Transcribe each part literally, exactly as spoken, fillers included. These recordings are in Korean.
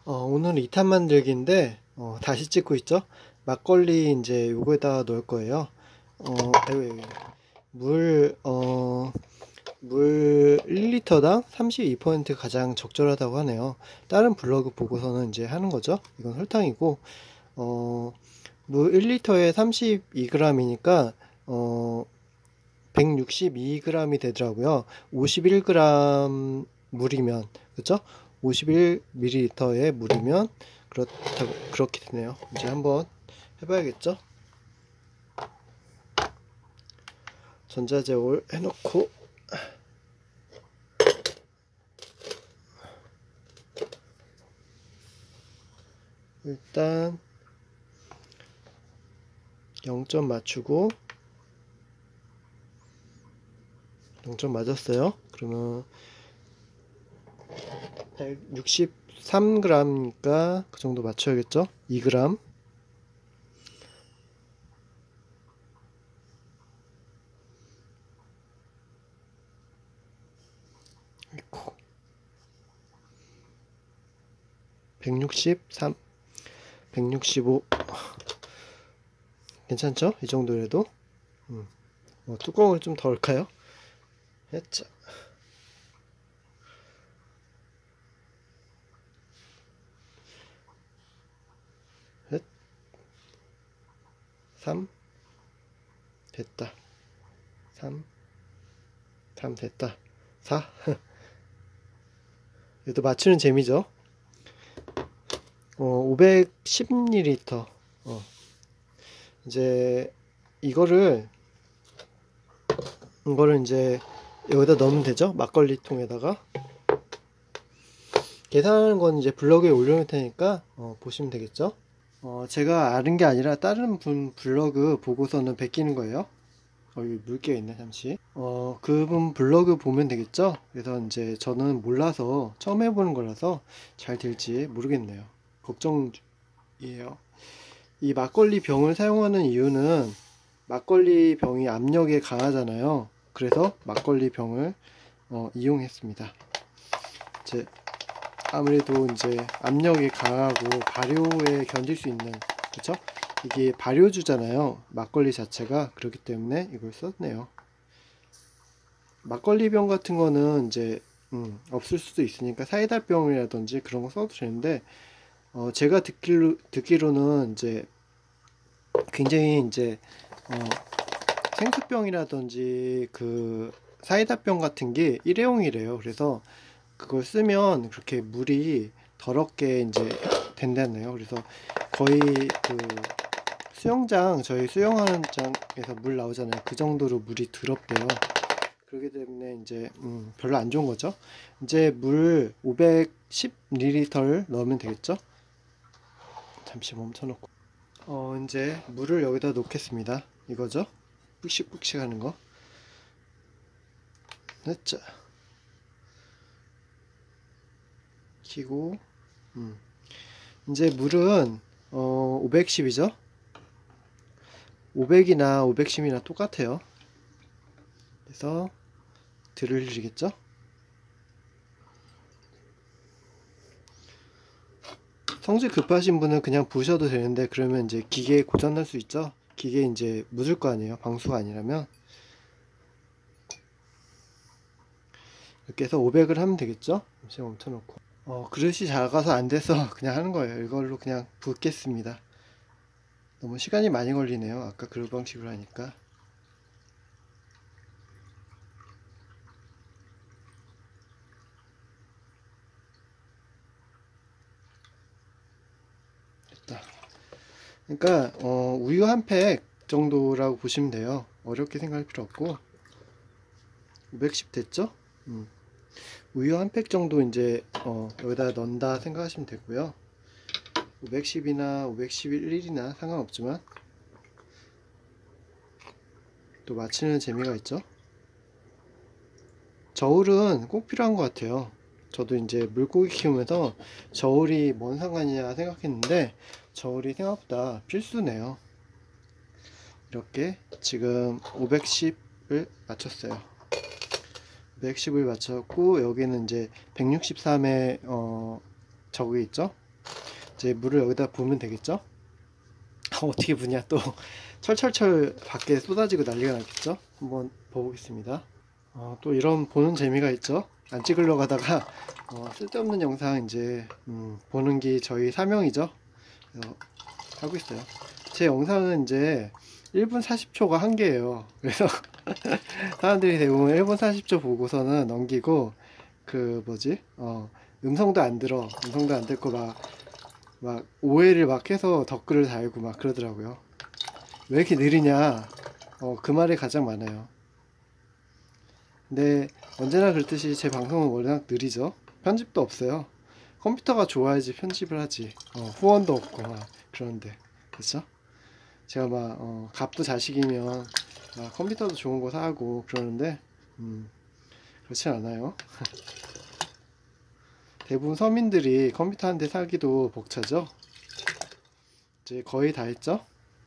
어, 오늘 이 탄 만들기인데 어, 다시 찍고 있죠. 막걸리 이제 요거에다가 넣을 거예요. 어, 아이고, 아이고. 물, 어, 물 일 리터당 삼십이 퍼센트 가장 적절하다고 하네요. 다른 블로그 보고서는 이제 하는 거죠. 이건 설탕이고, 어, 물 일 리터에 삼십이 그램이니까 어, 백육십이 그램이 되더라고요. 오십일 그램 물이면, 그죠? 오십일 밀리리터의 물이면 그렇다고 그렇게 되네요. 이제 한번 해봐야겠죠? 전자제올 해놓고 일단 영 점 맞추고 영 점 맞았어요. 그러면 백육십삼 그램이니까 그 정도 맞춰야겠죠? 이 그램. 백육십삼, 백육십오. 괜찮죠? 이 정도라도. 음. 뭐 뚜껑을 좀 더 넣을까요? 했자. 헷. 삼. 됐다. 삼. 삼 됐다. 사. 이것도 맞추는 재미죠. 어, 오백십 밀리리터. 어. 이제 이거를 이거를 이제 여기다 넣으면 되죠. 막걸리 통에다가. 계산하는 건 이제 블로그에 올려놓을 테니까 어, 보시면 되겠죠. 어, 제가 아는 게 아니라 다른 분 블로그 보고서는 베끼는 거예요. 어, 여기 물기가 있네. 잠시. 어, 그분 블로그 보면 되겠죠. 그래서 이제 저는 몰라서 처음 해보는 거라서 잘 될지 모르겠네요. 걱정이에요. 이 막걸리 병을 사용하는 이유는 막걸리 병이 압력에 강하잖아요. 그래서 막걸리 병을 어, 이용했습니다. 이제 아무래도 이제 압력이 강하고 발효에 견딜 수 있는, 그쵸? 이게 발효주잖아요. 막걸리 자체가. 그렇기 때문에 이걸 썼네요. 막걸리 병 같은 거는 이제 음, 없을 수도 있으니까 사이다 병이라든지 그런 거 써도 되는데 어, 제가 듣기로, 듣기로는 이제 굉장히 이제 어, 생수병이라든지 그 사이다병 같은 게 일회용이래요. 그래서 그걸 쓰면 그렇게 물이 더럽게 이제 된다네요. 그래서 거의 그 수영장, 저희 수영하는 장에서 물 나오잖아요. 그 정도로 물이 더럽대요. 그렇기 때문에 이제 음, 별로 안 좋은 거죠. 이제 물 오백십 밀리리터를 넣으면 되겠죠. 잠시 멈춰놓고 어 이제 물을 여기다 놓겠습니다. 이거죠. 푹식푹식 하는 거. 자, 키고 음. 이제 물은 어 오백십이죠. 오백이나 오백십이나 똑같아요. 그래서 들으시겠죠? 성질 급하신 분은 그냥 부으셔도 되는데 그러면 이제 기계 고장날 수 있죠. 기계 이제 묻을 거 아니에요. 방수가 아니라면. 이렇게 해서 오백을 하면 되겠죠. 잠시 멈춰놓고 어 그릇이 작아서 안 돼서 그냥 하는 거예요. 이걸로 그냥 붓겠습니다. 너무 시간이 많이 걸리네요. 아까 그릇 방식으로 하니까. 됐다. 그러니까 어, 우유 한 팩 정도라고 보시면 돼요. 어렵게 생각할 필요 없고. 오백십 됐죠? 음. 우유 한 팩 정도 이제 어, 여기다 넣는다 생각하시면 되고요. 오백십이나 오백십일이나 상관없지만 또 맞히는 재미가 있죠. 저울은 꼭 필요한 것 같아요. 저도 이제 물고기 키우면서 저울이 뭔 상관이냐 생각했는데 저울이 생각보다 필수네요. 이렇게 지금 오백십을 맞췄어요. 백십을 맞췄고 여기는 이제 백육십삼에 어 저기 있죠. 이제 물을 여기다 부으면 되겠죠. 어떻게 부냐, 또 철철철 밖에 쏟아지고 난리가 나겠죠. 한번 보겠습니다. 어, 또 이런 보는 재미가 있죠. 안 찍으려고 하다가 어, 쓸데없는 영상 이제 음, 보는 게 저희 사명이죠. 그래서 하고 있어요. 제 영상은 이제 일 분 사십 초가 한계예요. 그래서 사람들이 대부분 일 분 사십 초 보고서는 넘기고, 그 뭐지 어, 음성도 안 들어, 음성도 안 듣고 막 막 오해를 막 해서 댓글을 달고 막 그러더라고요. 왜 이렇게 느리냐, 어, 그 말이 가장 많아요. 근데 언제나 그렇듯이 제 방송은 워낙 느리죠. 편집도 없어요. 컴퓨터가 좋아야지 편집을 하지. 어, 후원도 없고 막 그러는데, 그렇죠? 제가 막 어, 갑도 자식이면 막 컴퓨터도 좋은 거 사고 그러는데 음, 그렇진 않아요. 대부분 서민들이 컴퓨터 한 대 사기도 벅차죠. 이제 거의 다 했죠.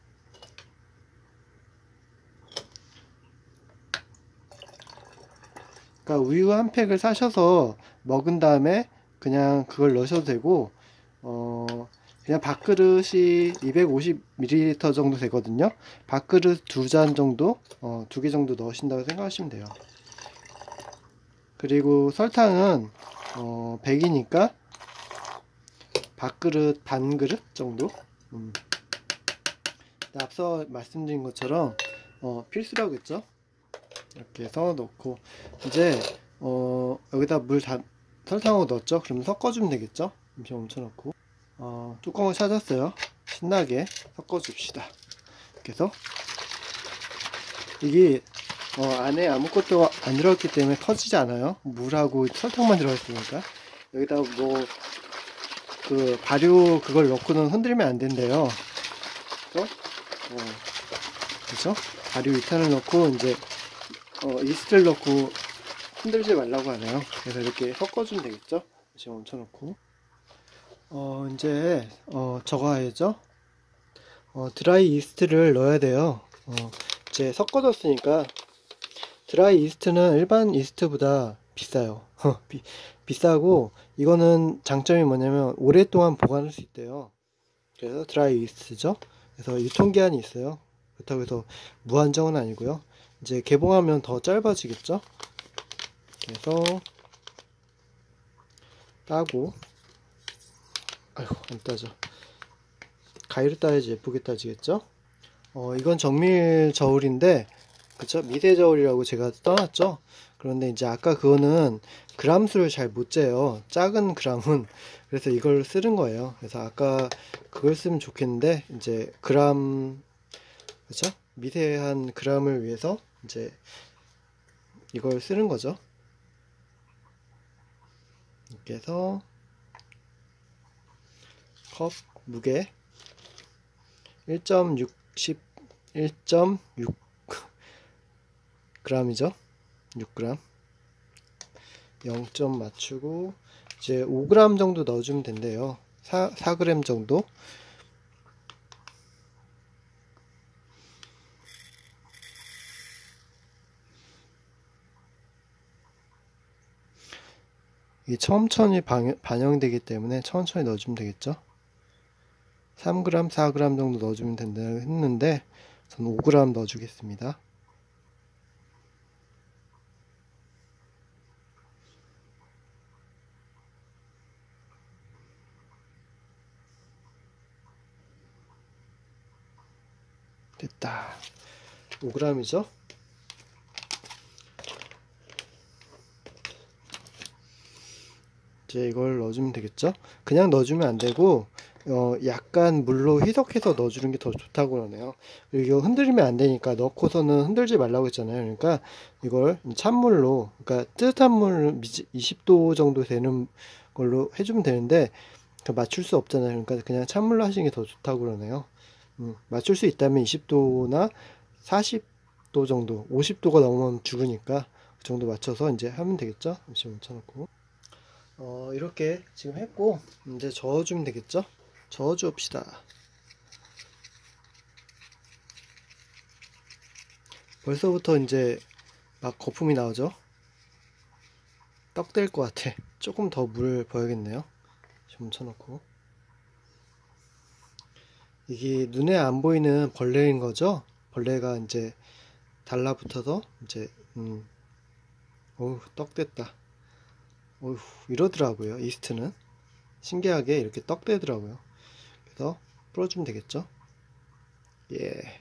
그러니까 우유 한 팩을 사셔서 먹은 다음에 그냥 그걸 넣으셔도 되고, 어 그냥 밥그릇이 이백오십 밀리리터 정도 되거든요. 밥그릇 두 잔 정도, 어, 두 개 정도 넣으신다고 생각하시면 돼요. 그리고 설탕은 어, 백이니까 밥그릇 반 그릇 정도. 음. 앞서 말씀드린 것처럼 어, 필수라고 했죠. 이렇게 해서 넣고, 이제 어, 여기다 물 다, 설탕하고 넣었죠. 그럼 섞어주면 되겠죠. 잠시 멈춰놓고 어, 뚜껑을 찾았어요. 신나게 섞어줍시다. 이렇게 해서 이게 어, 안에 아무것도 안 들어갔기 때문에 터지지 않아요. 물하고 설탕만 들어있으니까. 여기다 뭐 그 발효 그걸 넣고는 흔들면 안 된대요. 그래서 어, 그렇죠? 발효 이 탄을 넣고 이제 어, 이스트를 넣고 흔들지 말라고 하네요. 그래서 이렇게 섞어주면 되겠죠. 지금 멈춰놓고 어, 이제 어, 적어야죠. 어, 드라이 이스트를 넣어야 돼요. 어, 이제 섞어졌으니까. 드라이 이스트는 일반 이스트보다 비싸요. 비, 비싸고, 이거는 장점이 뭐냐면 오랫동안 보관할 수 있대요. 그래서 드라이 이스트죠. 그래서 유통기한이 있어요. 그렇다고 해서 무한정은 아니고요. 이제 개봉하면 더 짧아지겠죠. 그래서 따고, 아이고 안 따져. 가위로 따야지 예쁘게 따지겠죠. 어, 이건 정밀 저울인데, 그쵸? 미세 저울이라고 제가 떠났죠. 그런데 이제 아까 그거는 그람수를 잘 못 재요. 작은 그람은. 그래서 이걸 쓰는 거예요. 그래서 아까 그걸 쓰면 좋겠는데, 이제 그람, 그쵸? 미세한 그람을 위해서 이제 이걸 쓰는 거죠. 이렇게 해서 컵 무게 일 점 육십, 일 점 육 그램이죠. 육 그램. 영 점 맞추고 이제 오 그램 정도 넣어주면 된대요. 사, 사 그램 정도. 이게 천천히 방, 반영되기 때문에 천천히 넣어주면 되겠죠. 삼 그램, 사 그램 정도 넣어주면 된다고 했는데 저는 오 그램 넣어주겠습니다. 됐다. 오 그램이죠. 이제 이걸 넣어주면 되겠죠. 그냥 넣어주면 안 되고 어, 약간 물로 희석해서 넣어주는 게 더 좋다고 그러네요. 그리고 이거 흔들리면 안 되니까, 넣고서는 흔들지 말라고 했잖아요. 그러니까 이걸 찬물로, 그러니까 뜨뜻한 물 이십 도 정도 되는 걸로 해주면 되는데 맞출 수 없잖아요. 그러니까 그냥 찬물로 하시는 게 더 좋다고 그러네요. 음, 맞출 수 있다면 이십 도나 사십 도 정도, 오십 도가 넘으면 죽으니까 그 정도 맞춰서 이제 하면 되겠죠. 잠시 멈춰놓고 어, 이렇게 지금 했고 이제 저어주면 되겠죠. 저어줍시다. 벌써부터 이제 막 거품이 나오죠. 떡 될 것 같아. 조금 더 물 부어야겠네요. 좀 묻혀놓고 이게 눈에 안 보이는 벌레인 거죠. 벌레가 이제 달라붙어서 이제 음 어우 떡 됐다. 어휴 이러더라고요. 이스트는 신기하게 이렇게 떡 되더라고요. 그래서 풀어주면 되겠죠. 예.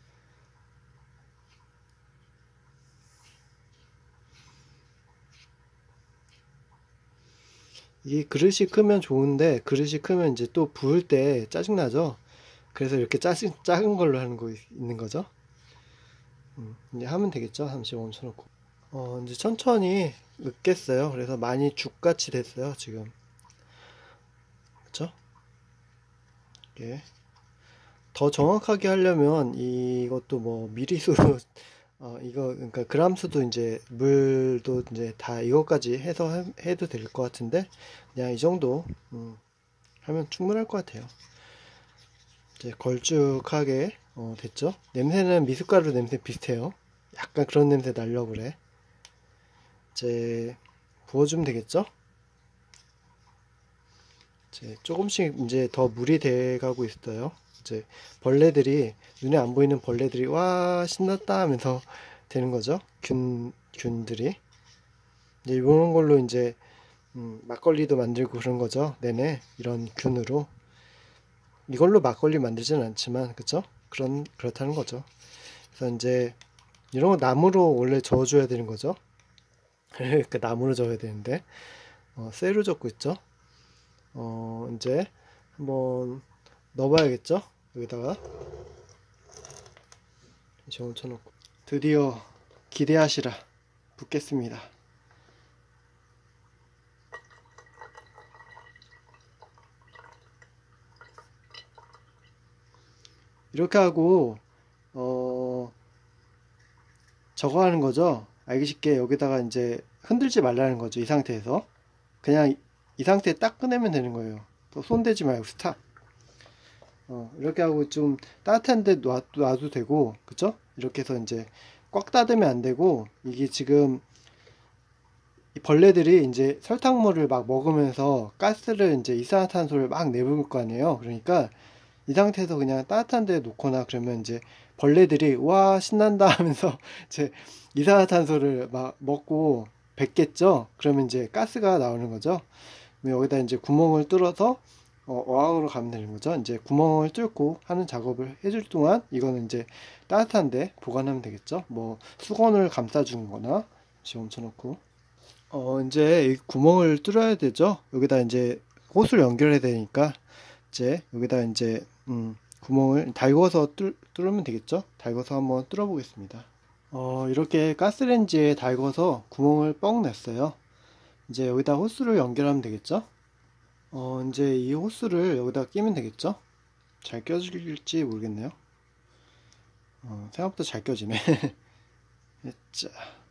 이 그릇이 크면 좋은데 그릇이 크면 이제 또 부을 때 짜증나죠. 그래서 이렇게 작은, 작은 걸로 하는 거 있는 거죠. 음, 이제 하면 되겠죠. 잠시 멈춰놓고. 어, 이제 천천히 익겠어요. 그래서 많이 죽같이 됐어요. 지금. 그쵸? 이게 더 정확하게 하려면 이것도 뭐 미리수로 어, 이거 그러니까 그람 수도 이제 물도 이제 다 이것까지 해서 해, 해도 될 것 같은데 그냥 이 정도 음, 하면 충분할 것 같아요. 이제 걸쭉하게 어, 됐죠? 냄새는 미숫가루 냄새 비슷해요. 약간 그런 냄새 나려고 그래. 이제 부어주면 되겠죠? 이제 조금씩 이제 더 물이 돼 가고 있어요. 이제 벌레들이 눈에 안 보이는 벌레들이 와 신났다 하면서 되는 거죠. 균 균들이 이제 이런 걸로 이제 음, 막걸리도 만들고 그런 거죠. 네네 이런 균으로 이걸로 막걸리 만들지는 않지만 그쵸? 그런 그렇다는 거죠. 그래서 이제 이런 거 나무로 원래 저어줘야 되는 거죠. 그러니까 나무로 저어야 되는데 어, 쇠로 젓고 있죠. 어 이제 한번 넣어봐야겠죠. 여기다가 이제 얹혀놓고 드디어 기대하시라 붓겠습니다. 이렇게 하고 어 저거 하는 거죠. 알기 쉽게 여기다가 이제 흔들지 말라는 거죠. 이 상태에서 그냥 이, 이 상태에 딱 꺼내면 되는 거예요. 또 손대지 말고 스탑. 어, 이렇게 하고 좀 따뜻한데 놔, 놔도 되고, 그쵸? 이렇게 해서 이제 꽉 닫으면 안 되고, 이게 지금 이 벌레들이 이제 설탕물을 막 먹으면서 가스를 이제 이산화탄소를 막 내볼 거 아니에요. 그러니까 이 상태에서 그냥 따뜻한 데 놓거나 그러면 이제 벌레들이 와 신난다 하면서 이제 이산화탄소를 막 먹고 뱉겠죠. 그러면 이제 가스가 나오는 거죠. 여기다 이제 구멍을 뚫어서 어, 어항으로 가면 되는 거죠. 이제 구멍을 뚫고 하는 작업을 해줄 동안 이거는 이제 따뜻한데 보관하면 되겠죠. 뭐 수건을 감싸주는 거나 지금 멈춰놓고 어 이제 이 구멍을 뚫어야 되죠. 여기다 이제 호스를 연결해야 되니까 이제 여기다 이제 음, 구멍을 달궈서 뚫, 뚫으면 되겠죠. 달궈서 한번 뚫어 보겠습니다. 어 이렇게 가스레인지에 달궈서 구멍을 뻥 냈어요. 이제 여기다 호스를 연결하면 되겠죠. 어, 이제 이 호스를 여기다 끼면 되겠죠? 잘 껴질지 모르겠네요. 어, 생각보다 잘 껴지네. 자,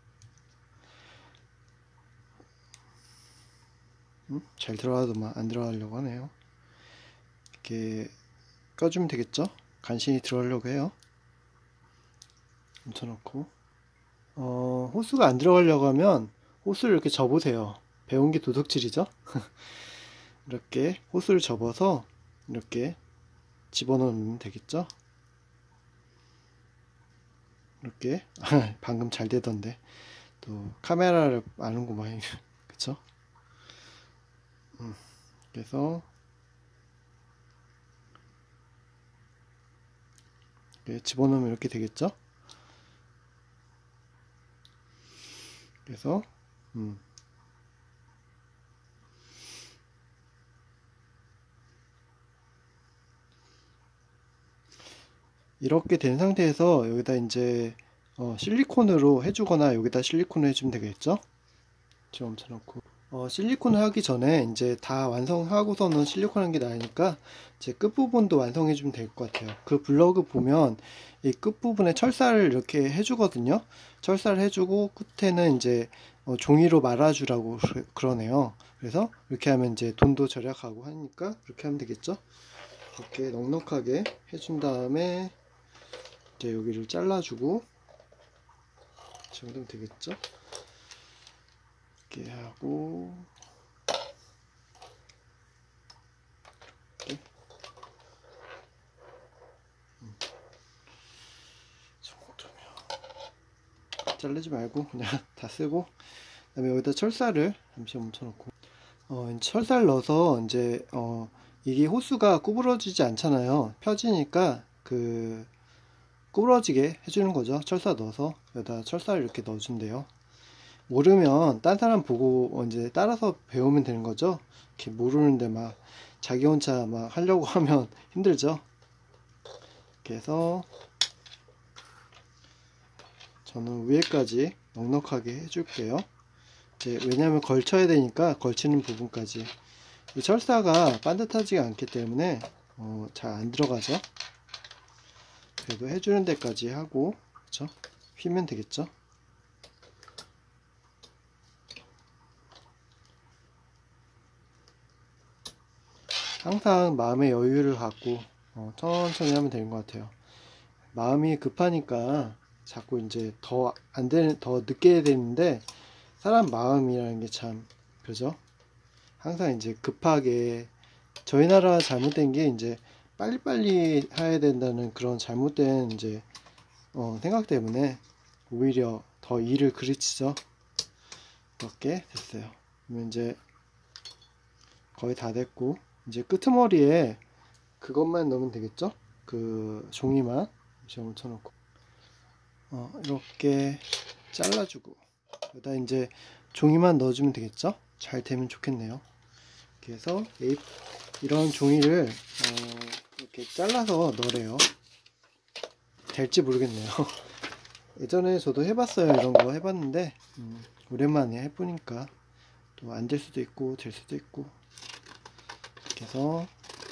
음? 잘 들어가도만 안 들어가려고 하네요. 이렇게 껴주면 되겠죠? 간신히 들어가려고 해요. 멈춰놓고. 어, 호스가 안 들어가려고 하면 호스를 이렇게 접으세요. 배운 게 도둑질이죠? 이렇게 호스를 접어서 이렇게 집어넣으면 되겠죠? 이렇게 방금 잘 되던데 또 카메라를 아는구만 그쵸? 음, 그래서 이렇게 집어넣으면 이렇게 되겠죠? 그래서 음, 이렇게 된 상태에서 여기다 이제 어, 실리콘으로 해주거나 여기다 실리콘을 해주면 되겠죠? 지금 멈춰놓고 어, 실리콘을 하기 전에 이제 다 완성하고서는 실리콘 하는 게 나으니까 이제 끝부분도 완성해 주면 될 것 같아요. 그 블로그 보면 이 끝부분에 철사를 이렇게 해주거든요. 철사를 해주고 끝에는 이제 어, 종이로 말아주라고 그러네요. 그래서 이렇게 하면 이제 돈도 절약하고 하니까 이렇게 하면 되겠죠. 이렇게 넉넉하게 해준 다음에 이제 여기를 잘라주고 이 정도면 되겠죠. 이렇게 하고 이렇게. 자르지 말고 그냥 다 쓰고, 그 다음에 여기다 철사를 잠시 멈춰놓고, 어, 철사를 넣어서 이제 어, 이게 호스가 구부러지지 않잖아요. 펴지니까 그 구부러지게 해주는 거죠. 철사 넣어서 여기다 철사를 이렇게 넣어준대요. 모르면 딴 사람 보고 이제 따라서 배우면 되는 거죠. 이렇게 모르는데 막 자기 혼자 막 하려고 하면 힘들죠. 이렇게 해서 저는 위에까지 넉넉하게 해줄게요. 이제 왜냐하면 걸쳐야 되니까 걸치는 부분까지. 이 철사가 반듯하지가 않기 때문에 어, 잘 안 들어가죠. 그래도 해주는 데까지 하고, 그쵸? 휘면 되겠죠. 항상 마음의 여유를 갖고 어, 천천히 하면 되는 것 같아요. 마음이 급하니까 자꾸 이제 더 안 되는, 더 늦게 해야 되는데, 사람 마음이라는 게 참, 그죠? 항상 이제 급하게, 저희 나라 잘못된 게 이제 빨리빨리 해야 된다는 그런 잘못된 이제 어, 생각 때문에 오히려 더 일을 그르치죠. 이렇게 됐어요. 그러면 이제 거의 다 됐고, 이제 끄트머리에 그것만 넣으면 되겠죠? 그 종이만 잠시 묻혀놓고 어, 이렇게 잘라주고, 여기다 이제 종이만 넣어주면 되겠죠? 잘 되면 좋겠네요. 이렇게 해서 에이, 이런 종이를 어, 이렇게 잘라서 넣으래요. 될지 모르겠네요. 예전에 저도 해봤어요. 이런 거 해봤는데 음, 오랜만에 해보니까 또 안 될 수도 있고 될 수도 있고, 이렇게 해서,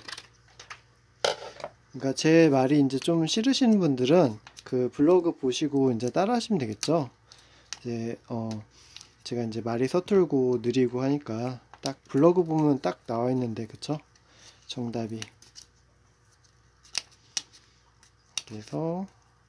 그러니까 제 말이 이제 좀 싫으신 분들은 그 블로그 보시고 이제 따라 하시면 되겠죠. 이제 어 제가 이제 말이 서툴고 느리고 하니까 딱 블로그 보면 딱 나와 있는데, 그쵸? 정답이. 그래서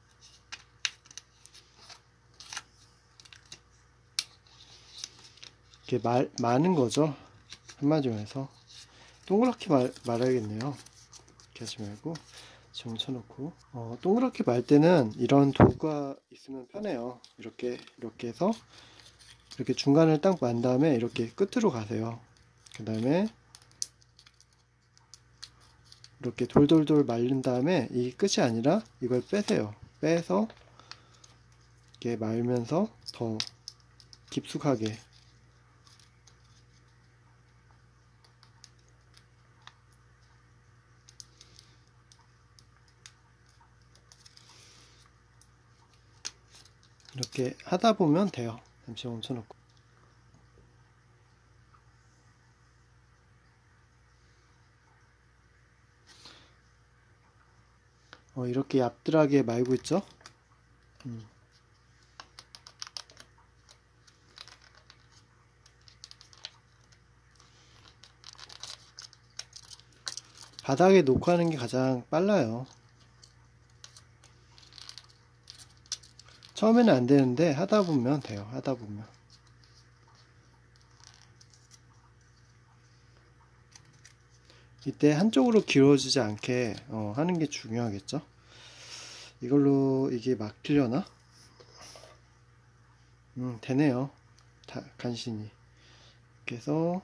이렇게 말, 많은 거죠. 한마디로 해서 동그랗게 말, 말아야겠네요. 이렇게 하지 말고 좀 쳐놓고, 어, 동그랗게 말 때는 이런 도구가 있으면 편해요. 이렇게 이렇게 해서 이렇게 중간을 딱 만 다음에 이렇게 끝으로 가세요. 그 다음에 이렇게 돌돌돌 말린 다음에 이 끝이 아니라 이걸 빼세요. 빼서 이렇게 말면서 더 깊숙하게, 이렇게 하다 보면 돼요. 잠시 멈춰놓고. 어, 이렇게 얍들하게 말고 있죠? 음. 바닥에 놓고 하는 게 가장 빨라요. 처음에는 안 되는데 하다 보면 돼요. 하다 보면. 이때 한쪽으로 기울어지지 않게 어, 하는 게 중요하겠죠. 이걸로 이게 막히려나? 음, 되네요. 다, 간신히. 그래서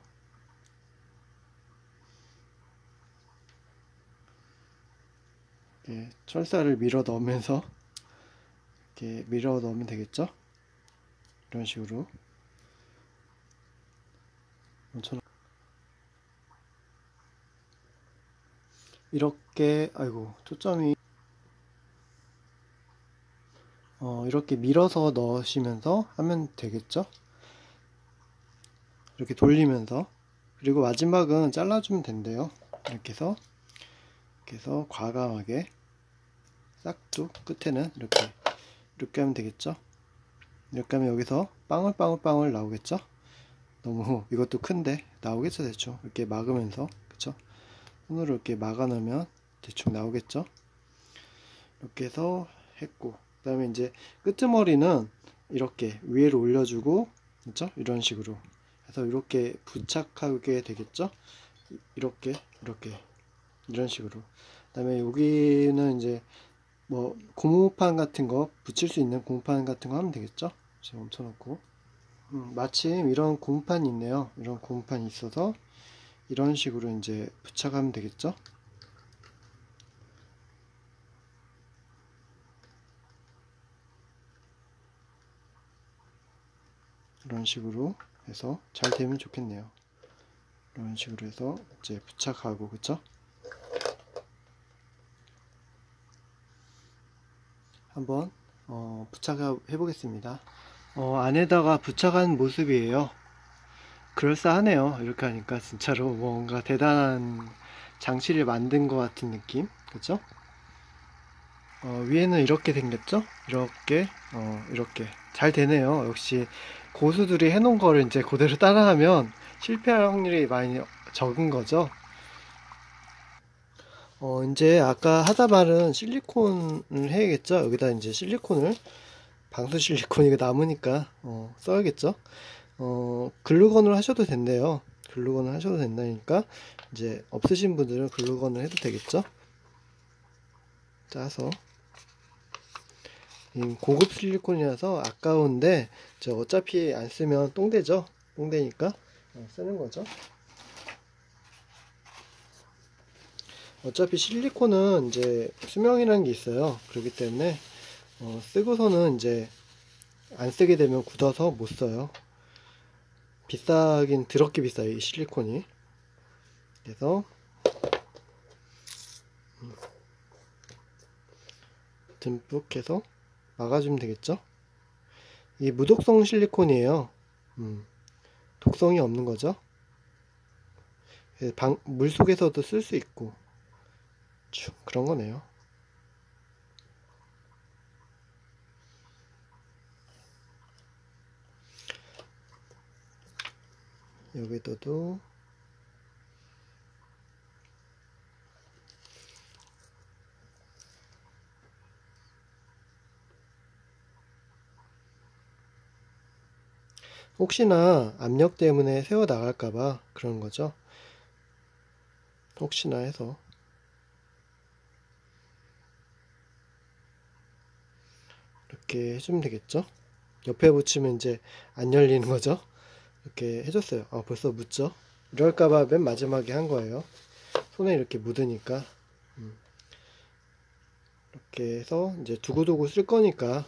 이렇게 철사를 밀어 넣으면서 이렇게 밀어 넣으면 되겠죠. 이런 식으로. 이렇게, 아이고, 초점이 어, 이렇게 밀어서 넣으시면서 하면 되겠죠. 이렇게 돌리면서, 그리고 마지막은 잘라주면 된대요. 이렇게 해서 이렇게 해서 과감하게 싹둑 끝에는 이렇게 이렇게 하면 되겠죠. 이렇게 하면 여기서 빵울빵울빵울 나오겠죠. 너무 이것도 큰데 나오겠죠. 대충 이렇게 막으면서, 그쵸? 손으로 이렇게 막아 놓으면 대충 나오겠죠. 이렇게 해서 했고, 그 다음에 이제 끄트머리는 이렇게 위로 올려주고, 그쵸? 이런 식으로 해서 이렇게 부착하게 되겠죠. 이렇게 이렇게 이런 식으로. 그 다음에 여기는 이제 뭐 고무판 같은 거 붙일 수 있는 고무판 같은 거 하면 되겠죠. 이제 멈춰놓고, 음, 마침 이런 고무판이 있네요. 이런 고무판이 있어서 이런 식으로 이제 부착하면 되겠죠. 이런 식으로 해서 잘 되면 좋겠네요. 이런 식으로 해서 이제 부착하고, 그쵸? 한번 어, 부착해 보겠습니다. 어, 안에다가 부착한 모습이에요. 그럴싸하네요. 이렇게 하니까 진짜로 뭔가 대단한 장치를 만든 것 같은 느낌, 그쵸? 어, 위에는 이렇게 생겼죠? 이렇게, 어, 이렇게. 잘 되네요. 역시 고수들이 해놓은 거를 이제 그대로 따라하면 실패할 확률이 많이 적은 거죠. 어, 이제 아까 하다 말은 실리콘을 해야겠죠? 여기다 이제 실리콘을, 방수 실리콘 이거 남으니까, 어, 써야겠죠? 어, 글루건으로 하셔도 된대요. 글루건을 하셔도 된다니까, 이제 없으신 분들은 글루건을 해도 되겠죠? 짜서. 고급 실리콘이라서 아까운데 저 어차피 안 쓰면 똥되죠. 똥되니까 쓰는 거죠. 어차피 실리콘은 이제 수명이라는 게 있어요. 그렇기 때문에 어, 쓰고서는 이제 안 쓰게 되면 굳어서 못 써요. 비싸긴 더럽게 비싸요, 이 실리콘이. 그래서 듬뿍 해서 막아주면 되겠죠. 이 무독성 실리콘이에요. 음, 독성이 없는 거죠. 방, 물 속에서도 쓸 수 있고 쭉 그런 거네요. 여기도도 혹시나 압력 때문에 새어 나갈까봐 그런 거죠. 혹시나 해서 이렇게 해주면 되겠죠. 옆에 붙이면 이제 안 열리는 거죠. 이렇게 해줬어요. 아, 벌써 묻죠. 이럴까봐 맨 마지막에 한 거예요. 손에 이렇게 묻으니까. 음. 이렇게 해서 이제 두고두고 쓸 거니까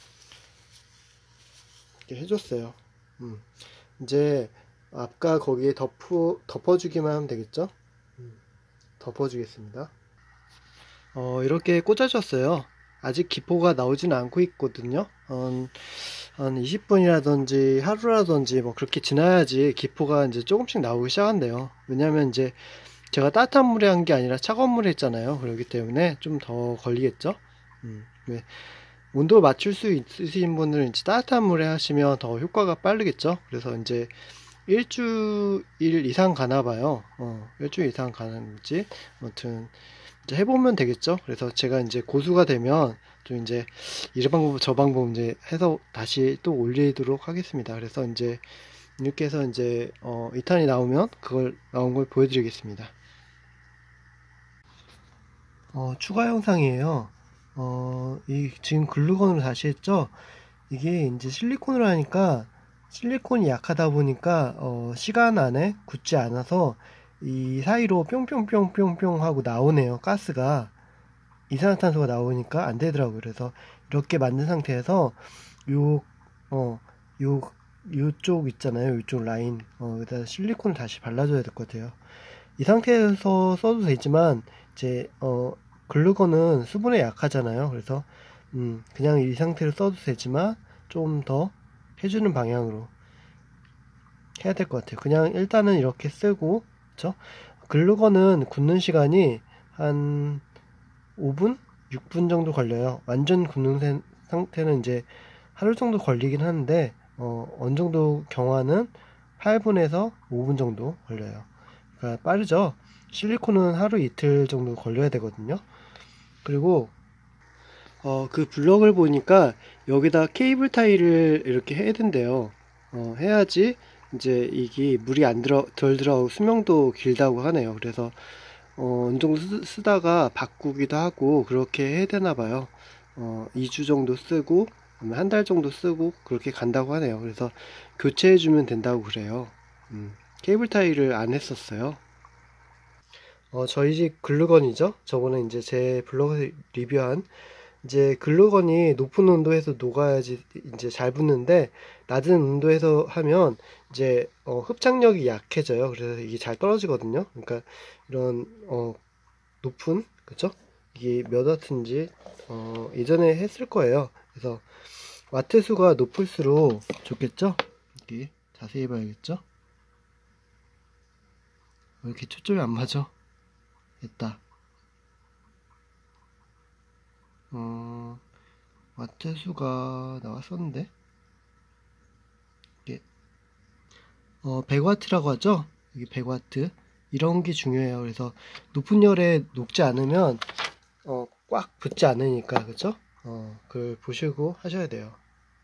이렇게 해줬어요. 음. 이제 아까 거기에 덮어, 덮어주기만 하면 되겠죠. 음. 덮어주겠습니다. 어, 이렇게 꽂아줬어요. 아직 기포가 나오지는 않고 있거든요. 한, 한 이십 분이라든지 하루라든지 뭐 그렇게 지나야지 기포가 이제 조금씩 나오기 시작한대요. 왜냐면 이제 제가 따뜻한 물에 한 게 아니라 차가운 물에 했잖아요. 그렇기 때문에 좀 더 걸리겠죠. 음, 네. 온도 맞출 수 있으신 분들은 이제 따뜻한 물에 하시면 더 효과가 빠르겠죠. 그래서 이제 일주일 이상 가나 봐요. 어, 일주일 이상 가는지 아무튼 이제 해보면 되겠죠. 그래서 제가 이제 고수가 되면 좀 이제 이 방법 저 방법 이제 해서 다시 또 올리도록 하겠습니다. 그래서 이제 이렇게 해서 이제 어, 이 탄이 나오면 그걸 나온 걸 보여드리겠습니다. 어, 추가 영상이에요. 어, 이 지금 글루건으로 다시 했죠. 이게 이제 실리콘으로 하니까 실리콘이 약하다 보니까 어, 시간 안에 굳지 않아서 이 사이로 뿅뿅뿅뿅뿅 하고 나오네요. 가스가 이산화탄소가 나오니까 안 되더라고요. 그래서 이렇게 만든 상태에서 요, 어, 요, 요쪽 있잖아요. 요쪽 라인. 어, 여기다 실리콘을 다시 발라줘야 될 것 같아요. 이 상태에서 써도 되지만, 이제, 어, 글루건은 수분에 약하잖아요. 그래서, 음, 그냥 이 상태로 써도 되지만, 좀 더 해주는 방향으로 해야 될 것 같아요. 그냥 일단은 이렇게 쓰고, 그쵸? 글루건은 굳는 시간이 한 오 분? 육 분 정도 걸려요. 완전 굳는 상태는 이제 하루 정도 걸리긴 하는데, 어, 어느 정도 경화는 팔 분에서 오 분 정도 걸려요. 그러니까 빠르죠? 실리콘은 하루 이틀 정도 걸려야 되거든요. 그리고, 어, 그 블럭을 보니까 여기다 케이블 타이를 이렇게 해야 된대요. 어, 해야지 이제 이게 물이 안 들어, 덜 들어가고 수명도 길다고 하네요. 그래서 어, 어느 정도 쓰, 쓰다가 바꾸기도 하고 그렇게 해야 되나 봐요. 어, 이 주 정도 쓰고 한 달 정도 쓰고 그렇게 간다고 하네요. 그래서 교체해주면 된다고 그래요. 음, 케이블 타이를 안 했었어요. 어, 저희 집 글루건이죠. 저번에 이제 제 블로그에서 리뷰한 이제 글루건이 높은 온도에서 녹아야지 이제 잘 붙는데 낮은 온도에서 하면 이제 어, 흡착력이 약해져요. 그래서 이게 잘 떨어지거든요. 그러니까 이런 어, 높은 그죠? 이게 몇 와트인지 어, 예전에 했을 거예요. 그래서 와트 수가 높을수록 좋겠죠? 여기 자세히 봐야겠죠? 왜 이렇게 초점이 안 맞아? 됐다. 어, 와트 수가 나왔었는데 이게 어, 백 와트라고 하죠? 여기 백 와트 이런 게 중요해요. 그래서 높은 열에 녹지 않으면 어, 꽉 붙지 않으니까 그죠? 어, 그걸 보시고 하셔야 돼요.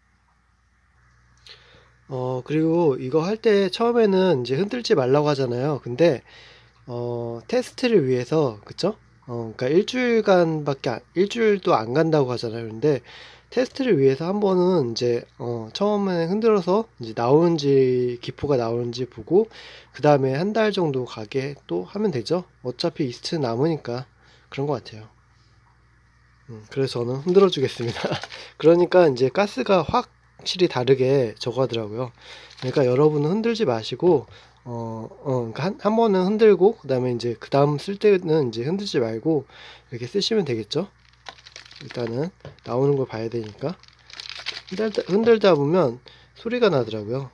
어, 그리고 이거 할 때 처음에는 이제 흔들지 말라고 하잖아요. 근데 어, 테스트를 위해서 그쵸? 어, 그러니까 일주일간밖에 안- 일주일도 안 간다고 하잖아요. 근데 테스트를 위해서 한 번은 이제 어, 처음에 흔들어서 이제 나오는지 기포가 나오는지 보고 그 다음에 한 달 정도 가게 또 하면 되죠. 어차피 이스트 남으니까 그런 것 같아요. 음, 그래서 저는 흔들어 주겠습니다. 그러니까 이제 가스가 확실히 다르게 저거하더라고요. 그러니까 여러분은 흔들지 마시고 어, 어, 그러니까 한, 한 번은 흔들고 그다음에 이제 그 다음 쓸 때는 이제 흔들지 말고 이렇게 쓰시면 되겠죠. 일단은 나오는 걸 봐야 되니까 흔들다, 흔들다 보면 소리가 나더라고요.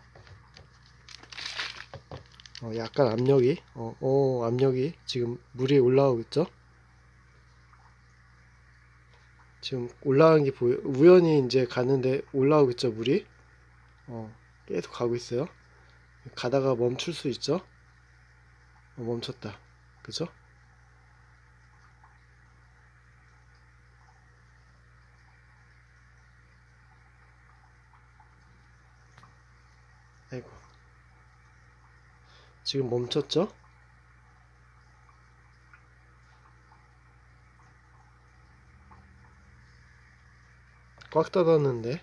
어, 약간 압력이 어, 어, 압력이 지금 물이 올라오고 있죠. 지금 올라가는 게 보여. 우연히 이제 가는데 올라오고 있죠, 물이. 어, 계속 가고 있어요. 가다가 멈출 수 있죠. 어, 멈췄다. 그죠? 아이고. 지금 멈췄죠? 꽉 닫았는데.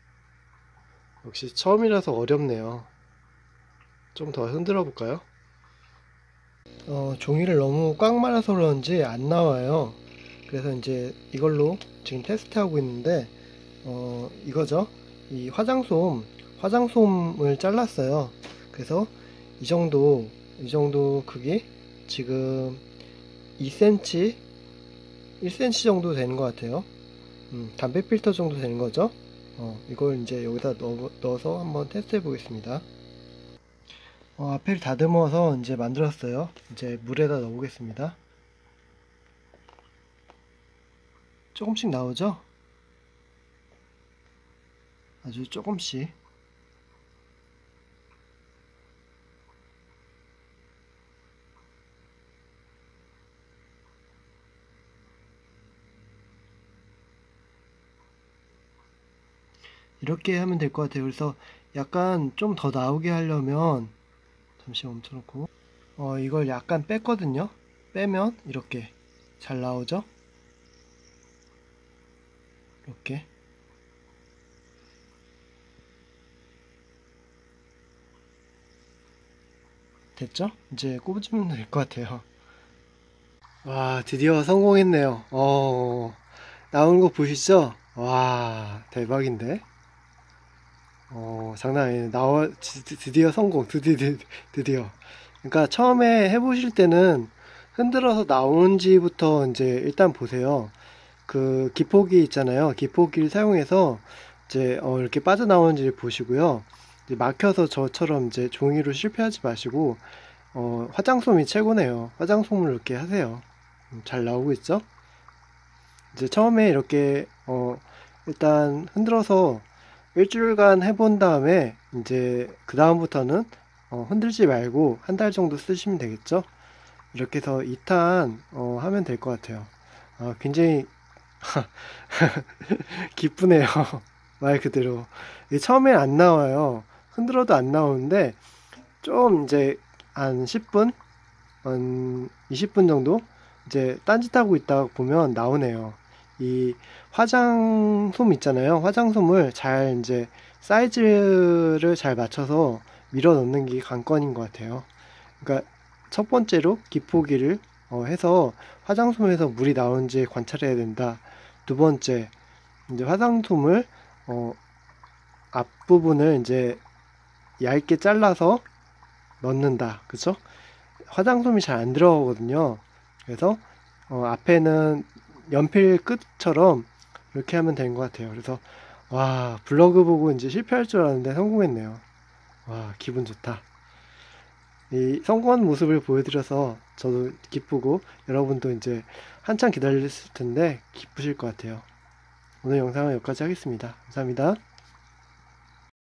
역시 처음이라서 어렵네요. 좀 더 흔들어 볼까요? 어, 종이를 너무 꽉 말아서 그런지 안 나와요. 그래서 이제 이걸로 지금 테스트하고 있는데, 어, 이거죠. 이 화장솜, 화장솜을 잘랐어요. 그래서 이 정도, 이 정도 크기, 지금 이 센티미터, 일 센티미터 정도 되는 것 같아요. 음, 담배 필터 정도 되는 거죠. 어, 이걸 이제 여기다 넣어, 넣어서 한번 테스트 해 보겠습니다. 어, 앞을 다듬어서 이제 만들었어요. 이제 물에다 넣어보겠습니다. 조금씩 나오죠? 아주 조금씩. 이렇게 하면 될 것 같아요. 그래서 약간 좀 더 나오게 하려면 잠시 멈춰놓고 어, 이걸 약간 뺐거든요. 빼면 이렇게 잘 나오죠? 이렇게 됐죠? 이제 꼽으면 될 것 같아요. 와, 드디어 성공했네요. 어, 나오는 거 보시죠? 와, 대박인데? 어, 장난 아니네. 나와, 지- 드디어 성공. 드디, 드- 드디어. 그러니까 처음에 해보실 때는 흔들어서 나오는지부터 이제 일단 보세요. 그 기포기 있잖아요. 기포기를 사용해서 이제 어, 이렇게 빠져나오는지를 보시고요. 이제 막혀서 저처럼 이제 종이로 실패하지 마시고 어, 화장솜이 최고네요. 화장솜을 이렇게 하세요. 음, 잘 나오고 있죠? 이제 처음에 이렇게 어, 일단 흔들어서 일주일간 해본 다음에 이제 그 다음부터는 어, 흔들지 말고 한 달 정도 쓰시면 되겠죠? 이렇게 해서 이 탄 어, 하면 될 것 같아요. 아, 굉장히 기쁘네요. 말 그대로. 이게 처음에 안 나와요. 흔들어도 안 나오는데 좀 이제 한 십 분, 한 이십 분 정도 이제 딴짓하고 있다가 보면 나오네요. 이 화장솜 있잖아요. 화장솜을 잘 이제 사이즈를 잘 맞춰서 밀어 넣는 게 관건인 것 같아요. 그러니까 첫 번째로 기포기를 어, 해서 화장솜에서 물이 나오는지 관찰해야 된다. 두 번째, 이제 화장솜을 어, 앞부분을 이제 얇게 잘라서 넣는다. 그쵸? 화장솜이 잘 안 들어가거든요. 그래서 어, 앞에는 연필 끝처럼 이렇게 하면 되는 것 같아요. 그래서 와, 블로그 보고 이제 실패할 줄 알았는데 성공했네요. 와, 기분 좋다. 이 성공한 모습을 보여드려서 저도 기쁘고 여러분도 이제 한참 기다렸을 텐데 기쁘실 것 같아요. 오늘 영상은 여기까지 하겠습니다. 감사합니다.